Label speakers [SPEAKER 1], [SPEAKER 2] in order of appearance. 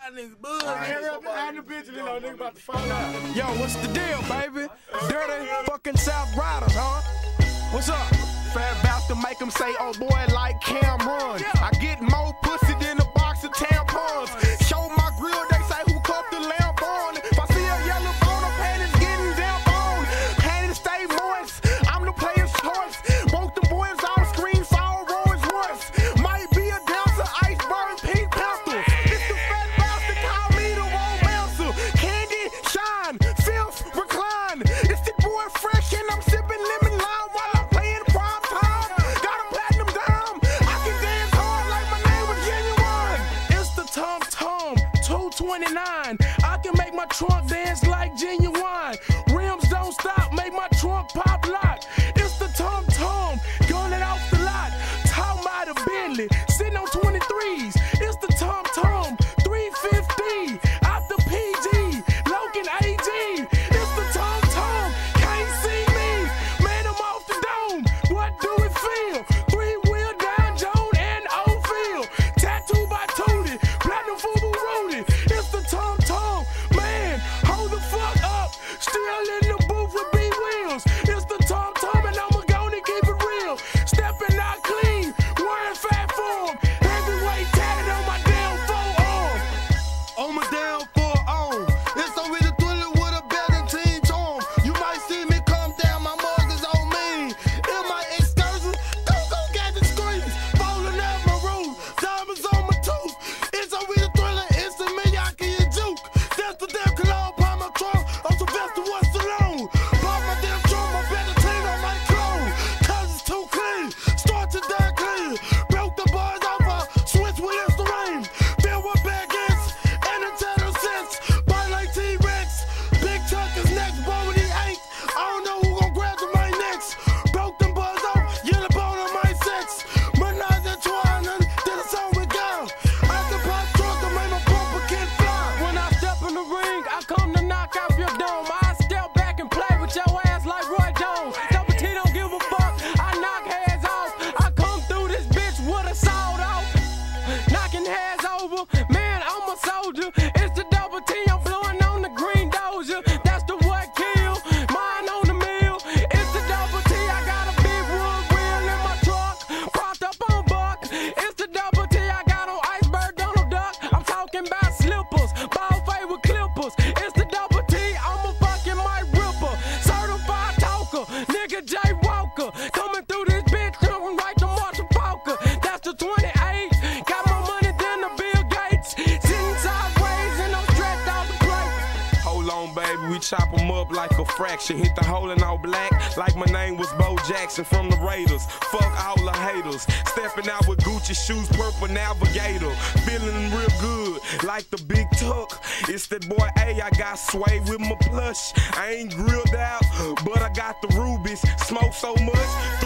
[SPEAKER 1] Yo, what's the deal, baby? Dirty fucking South Riders, huh? What's up? Fat about to make them say, oh boy, like Cameron. I get more pussy than a box of tampons. Show my grill, they say, who cut the lamp on? If I see a yellow bone, her panties getting damp on. Panties stay moist, I'm the player's choice. Woke the boys on screen, saw Rolls Royce. Might be a dancer, iceberg, pink panther. It's the fat bastard, call me the romancer. Candy, shine, filth, recline. It's the boy fresh and I'm sipping lemon lime while I'm playing prime time. Got a platinum dime, I can dance hard like my name was Genuine. It's the Tom Tom 229. I can make my trunk dance like Genuine. Rims don't stop, make my trunk pop lock. It's the Tom Tom, gunning off the lot. Talking about a Bentley, sitting on 23s. It's the Tom Tom 350, out the PG, Logan AG. It's the Tom Tom, can't see me. Man, I'm off the dome, what do it feel? Three-wheel down Joan and Oldfield. Tattoo by Tootie, platinum Fubu Rudy. It's the Tom Tom, man, hold the fuck up. Still in the booth with B-Wheels. It's the Tom Tom and I'ma gonna keep it real. Stepping out clean, wearing fat form. Heavyweight tatted on my damn forearm.
[SPEAKER 2] On my damn forearm. It's over the toilet with a Bellantine charm. You might see me come down, my mug is on me. In my excursion, go get the screens. Falling out my roof, diamonds on my tooth. It's over the toilet, it's the Miyake and Juke. That's the damn cologne by my trunk. I'm Sylvester Stallone. Pop my damn trunk, my Bellantine on my clothes. Cause it's too clean, start to die clean. Broke the bars off, switch with Listerine. Filled with baguettes and a tattoo sets. Bite like T-Rex, big chunk is next, but when he ain't, I don't know who gon' grab to my necks. Broke them bars off, yellow bone on my sex. Menage a trois, then a song with God. I can pop trunk and make my bumper can fly.
[SPEAKER 1] When I step in the ring, I come to knock out your dome. I step back and play with your ass like Roy Jones. Double T don't give a fuck, I knock heads off. I come through this bitch with a sawed off, knocking heads over. Man, I'm a soldier. It's the Double T, I'm blowing on the green dozer. That's the what kill, mine on the mill. It's the Double T, I got a big wood wheel in my truck, propped up on buck. It's the Double T, I got on iceberg Donald Duck. I'm talking about slippers, ball fade with clippers. It's the Double T, I'm a fucking Mike Ripper, certified talker, nigga Jay Walker. Coming through this bitch, coming right to Marshall Falker. That's the 28, got more money than the Bill Gates. Sitting sideways and I'm stretched out the plate.
[SPEAKER 3] Hold on, baby, we chop 'em up like a fraction. Hit the hole in all black, like my name was Bo Jackson from the Raiders. Fuck all the haters. Stepping out with Gucci shoes, purple navigator. Feeling real good, like the big tuck. It's that boy A, I got sway with my plush. I ain't grilled out, but I got the rubies. Smoke so much,